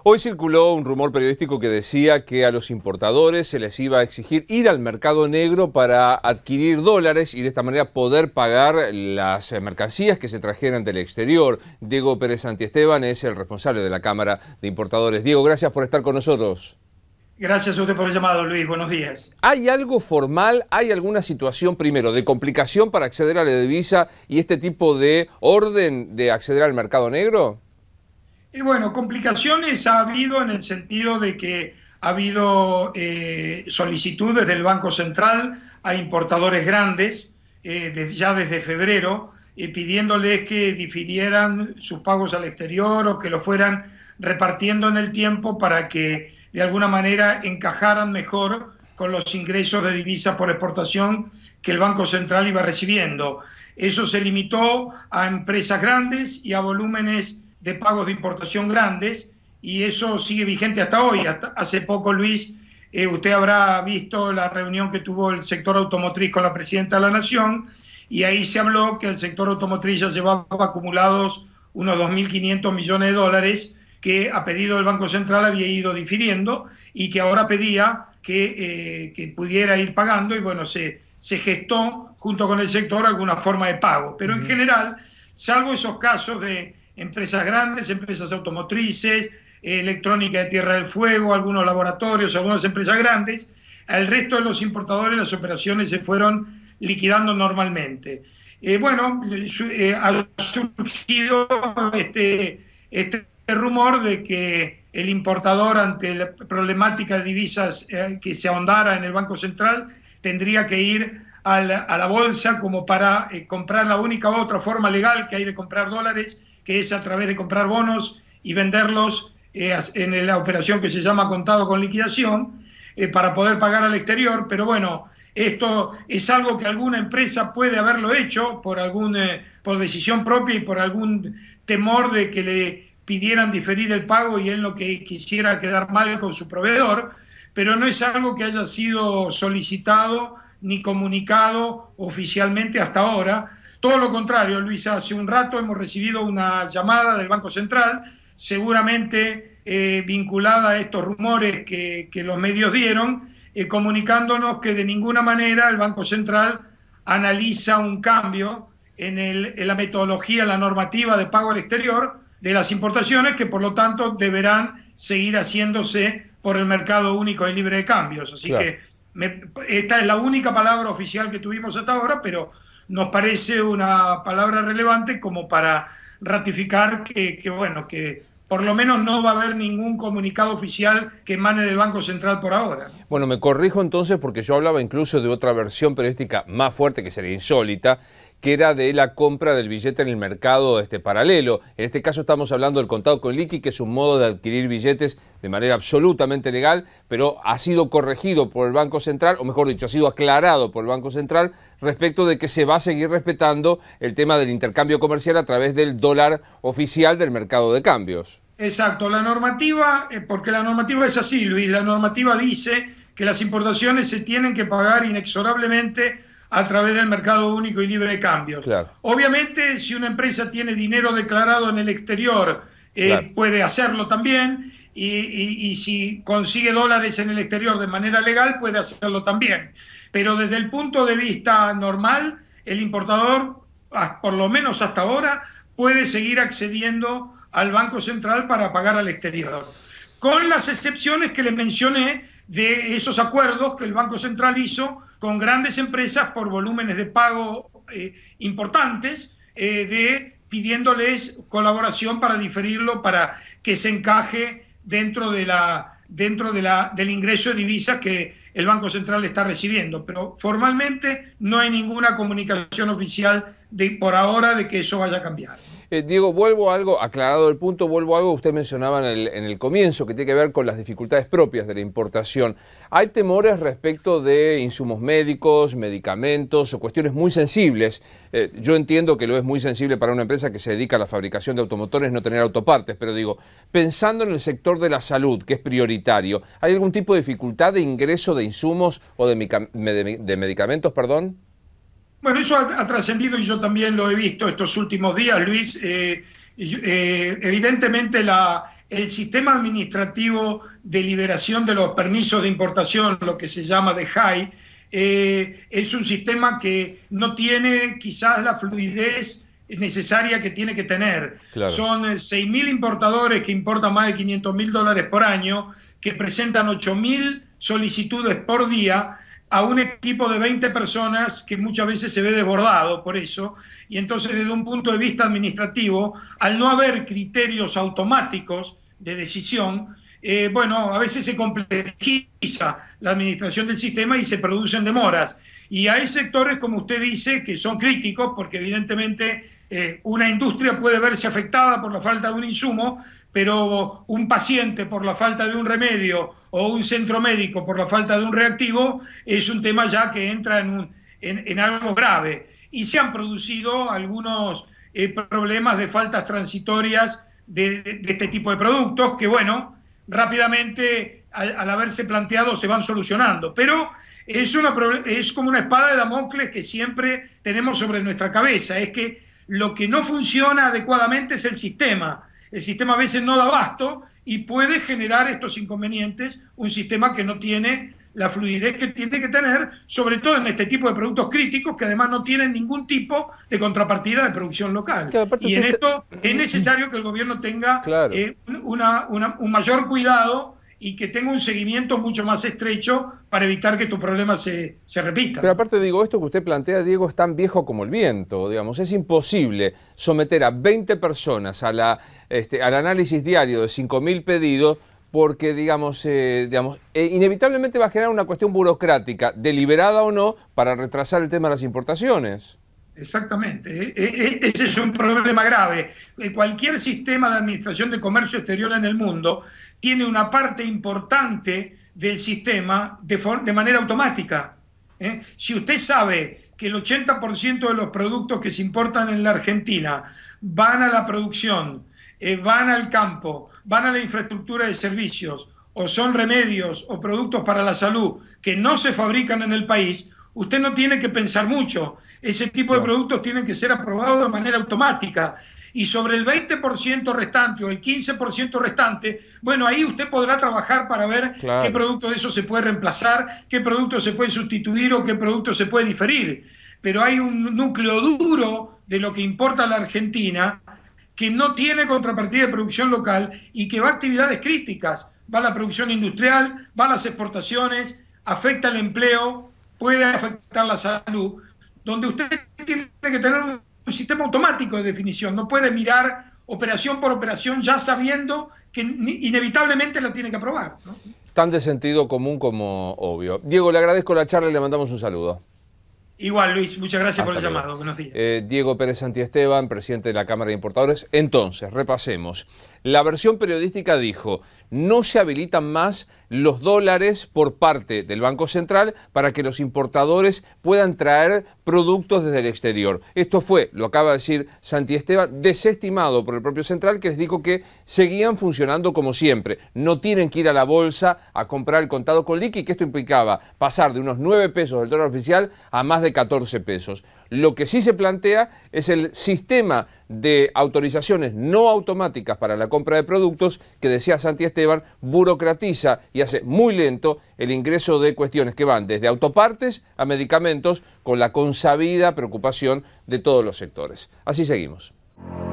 Hoy circuló un rumor periodístico que decía que a los importadores se les iba a exigir ir al mercado negro para adquirir dólares y de esta manera poder pagar las mercancías que se trajeran del exterior. Diego Pérez Santiesteban es el responsable de la Cámara de Importadores. Diego, gracias por estar con nosotros. Gracias a usted por el llamado, Luis. Buenos días. ¿Hay algo formal, hay alguna situación, primero, de complicación para acceder a la divisa y este tipo de orden de acceder al mercado negro? Y bueno, complicaciones ha habido en el sentido de que ha habido solicitudes del Banco Central a importadores grandes, ya desde febrero, pidiéndoles que difirieran sus pagos al exterior o que lo fueran repartiendo en el tiempo para que de alguna manera encajaran mejor con los ingresos de divisas por exportación que el Banco Central iba recibiendo. Eso se limitó a empresas grandes y a volúmenes de pagos de importación grandes, y eso sigue vigente hasta hoy. Hace poco, Luis, usted habrá visto la reunión que tuvo el sector automotriz con la presidenta de la Nación, y ahí se habló que el sector automotriz ya llevaba acumulados unos 2.500 millones de dólares que a pedido del Banco Central había ido difiriendo y que ahora pedía que pudiera ir pagando, y bueno, se gestó junto con el sector alguna forma de pago. Pero en general, salvo esos casos de empresas grandes, empresas automotrices, electrónica de Tierra del Fuego, algunos laboratorios, algunas empresas grandes, al resto de los importadores las operaciones se fueron liquidando normalmente. Ha surgido este rumor de que el importador, ante la problemática de divisas que se ahondara en el Banco Central, tendría que ir a la bolsa como para comprar la única otra forma legal que hay de comprar dólares, que es a través de comprar bonos y venderlos en la operación que se llama contado con liquidación, para poder pagar al exterior. Pero bueno, esto es algo que alguna empresa puede haberlo hecho por decisión propia y por algún temor de que le pidieran diferir el pago y él no que quisiera quedar mal con su proveedor, pero no es algo que haya sido solicitado ni comunicado oficialmente hasta ahora. Todo lo contrario, Luis, hace un rato hemos recibido una llamada del Banco Central, seguramente vinculada a estos rumores que los medios dieron, comunicándonos que de ninguna manera el Banco Central analiza un cambio en la metodología, en la normativa de pago al exterior de las importaciones, que por lo tanto deberán seguir haciéndose por el mercado único y libre de cambios. Así Claro. que esta es la única palabra oficial que tuvimos hasta ahora, pero nos parece una palabra relevante como para ratificar que por lo menos no va a haber ningún comunicado oficial que emane del Banco Central por ahora. Bueno, me corrijo entonces porque yo hablaba incluso de otra versión periodística más fuerte, que sería insólita, que era de la compra del billete en el mercado paralelo. En este caso estamos hablando del contado con liqui, que es un modo de adquirir billetes de manera absolutamente legal, pero ha sido corregido por el Banco Central, o mejor dicho, ha sido aclarado por el Banco Central respecto de que se va a seguir respetando el tema del intercambio comercial a través del dólar oficial del mercado de cambios. Exacto, la normativa, porque la normativa es así, Luis, la normativa dice que las importaciones se tienen que pagar inexorablemente a través del mercado único y libre de cambios. Claro. Obviamente, si una empresa tiene dinero declarado en el exterior, Claro. puede hacerlo también, y si consigue dólares en el exterior de manera legal, puede hacerlo también. Pero desde el punto de vista normal, el importador, por lo menos hasta ahora, puede seguir accediendo al Banco Central para pagar al exterior, con las excepciones que les mencioné de esos acuerdos que el Banco Central hizo con grandes empresas por volúmenes de pago importantes, pidiéndoles colaboración para diferirlo, para que se encaje dentro del ingreso de divisas que el Banco Central está recibiendo. Pero formalmente no hay ninguna comunicación oficial por ahora de que eso vaya a cambiar. Diego, vuelvo a algo, aclarado el punto, vuelvo a algo que usted mencionaba en el comienzo, que tiene que ver con las dificultades propias de la importación. ¿Hay temores respecto de insumos médicos, medicamentos o cuestiones muy sensibles? Yo entiendo que lo es muy sensible para una empresa que se dedica a la fabricación de automotores no tener autopartes, pero digo, pensando en el sector de la salud, que es prioritario, ¿hay algún tipo de dificultad de ingreso de insumos o de medicamentos, perdón? Bueno, eso ha trascendido y yo también lo he visto estos últimos días, Luis. Evidentemente el sistema administrativo de liberación de los permisos de importación, lo que se llama DEJAI, es un sistema que no tiene quizás la fluidez necesaria que tiene que tener. Claro. Son 6.000 importadores que importan más de $500.000 por año, que presentan 8.000 solicitudes por día a un equipo de 20 personas que muchas veces se ve desbordado por eso. Y entonces, desde un punto de vista administrativo, al no haber criterios automáticos de decisión, bueno, a veces se complejiza la administración del sistema y se producen demoras. Y hay sectores, como usted dice, que son críticos porque evidentemente una industria puede verse afectada por la falta de un insumo, pero un paciente por la falta de un remedio o un centro médico por la falta de un reactivo es un tema ya que entra en algo grave. Y se han producido algunos problemas de faltas transitorias de este tipo de productos que, bueno, rápidamente al haberse planteado se van solucionando. Pero es como una espada de Damocles que siempre tenemos sobre nuestra cabeza. Es que lo que no funciona adecuadamente es el sistema. El sistema a veces no da abasto y puede generar estos inconvenientes, un sistema que no tiene la fluidez que tiene que tener, sobre todo en este tipo de productos críticos que además no tienen ningún tipo de contrapartida de producción local. Y en esto es necesario que el gobierno tenga un mayor cuidado y que tenga un seguimiento mucho más estrecho para evitar que estos problemas se repitan. Pero aparte, digo, esto que usted plantea, Diego, es tan viejo como el viento, digamos. Es imposible someter a 20 personas al análisis diario de 5.000 pedidos porque, digamos, inevitablemente va a generar una cuestión burocrática, deliberada o no, para retrasar el tema de las importaciones. Exactamente, ese es un problema grave. Cualquier sistema de administración de comercio exterior en el mundo tiene una parte importante del sistema de manera automática. Si usted sabe que el 80% de los productos que se importan en la Argentina van a la producción, van al campo, van a la infraestructura de servicios, o son remedios o productos para la salud que no se fabrican en el país, usted no tiene que pensar mucho. Ese tipo de productos tienen que ser aprobados de manera automática. Y sobre el 20% restante o el 15% restante, bueno, ahí usted podrá trabajar para ver qué producto de eso se puede reemplazar, qué producto se puede sustituir o qué producto se puede diferir. Pero hay un núcleo duro de lo que importa a la Argentina que no tiene contrapartida de producción local y que va a actividades críticas. Va a la producción industrial, va a las exportaciones, afecta el empleo, puede afectar la salud, donde usted tiene que tener un sistema automático de definición, no puede mirar operación por operación ya sabiendo que inevitablemente la tiene que aprobar, ¿no? Tan de sentido común como obvio. Diego, le agradezco la charla y le mandamos un saludo. Igual, Luis, muchas gracias por el llamado. Buenos días. Diego Pérez Santiesteban, presidente de la Cámara de Importadores. Entonces, repasemos. La versión periodística dijo: no se habilitan más los dólares por parte del Banco Central para que los importadores puedan traer productos desde el exterior. Esto fue, lo acaba de decir Santiesteban, desestimado por el propio Central, que les dijo que seguían funcionando como siempre. No tienen que ir a la bolsa a comprar el contado con liqui, que esto implicaba pasar de unos 9 pesos del dólar oficial a más de 14 pesos. Lo que sí se plantea es el sistema de autorizaciones no automáticas para la compra de productos que, decía Santiesteban, burocratiza y hace muy lento el ingreso de cuestiones que van desde autopartes a medicamentos, con la consabida preocupación de todos los sectores. Así seguimos.